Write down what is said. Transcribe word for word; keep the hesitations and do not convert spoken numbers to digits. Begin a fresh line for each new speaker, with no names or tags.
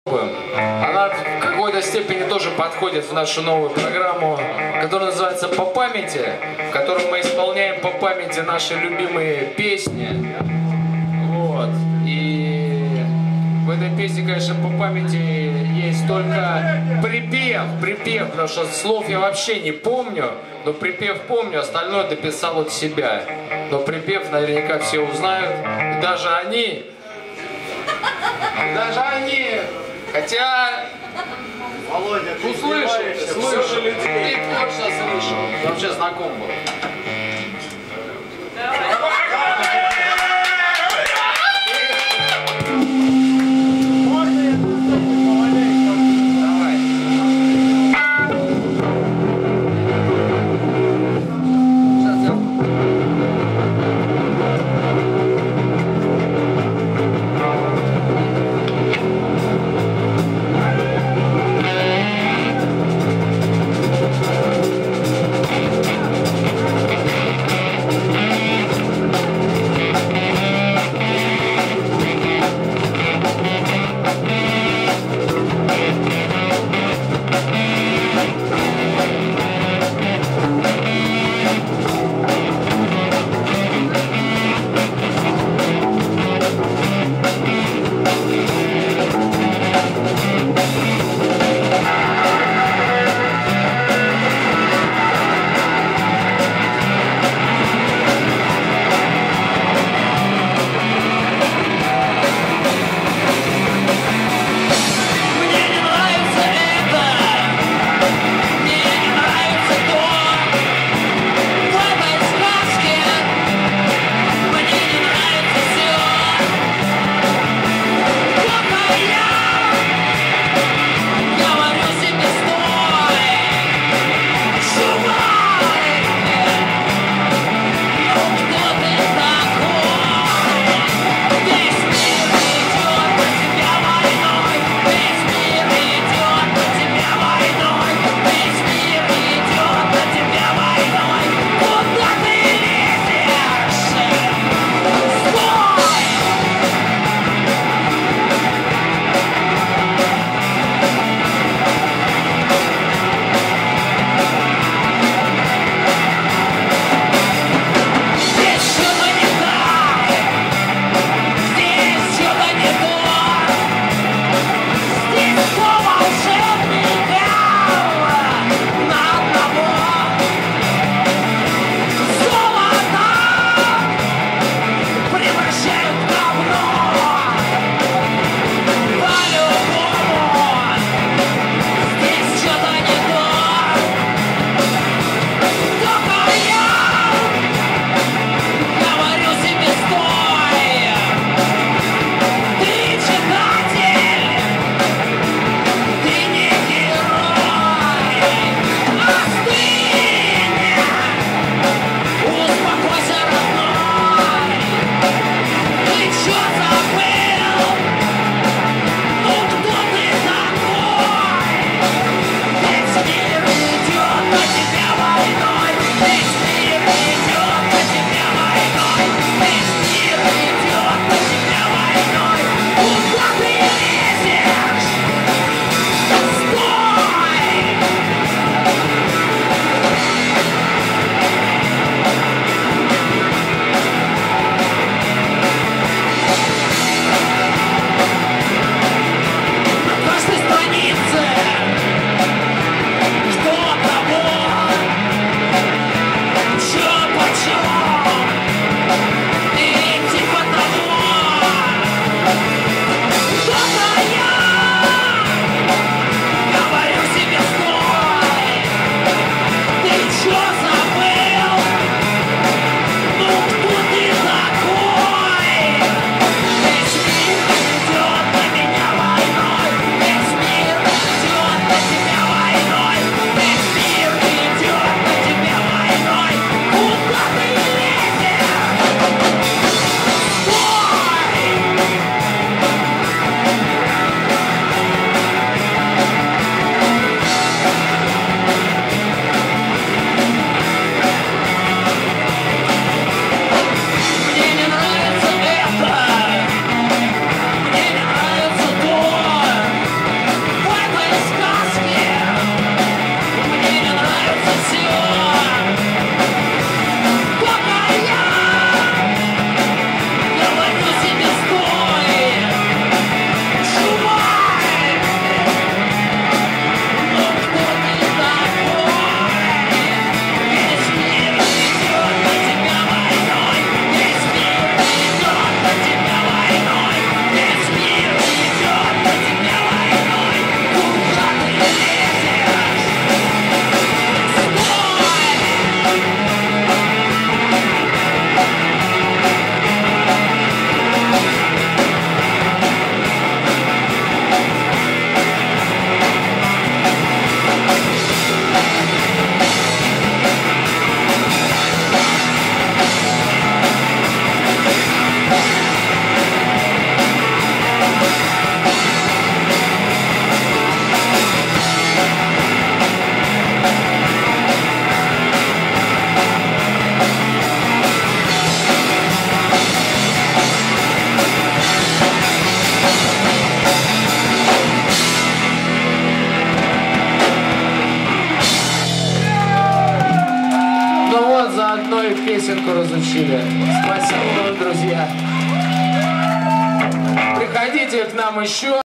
Она в какой-то степени тоже подходит в нашу новую программу, которая называется «По памяти», в которой мы исполняем по памяти наши любимые песни. Вот. И в этой песне, конечно, по памяти есть только припев, припев, потому что слов я вообще не помню, но припев помню, остальное дописал от себя. Но припев наверняка все узнают, и даже они, и даже они... Хотя,
Володя,
ну слышал, слышал, ты точно слышал, вообще знаком был.
We'll be right back.
заодно и песенку разучили. Спасибо вам, друзья. Приходите к нам еще.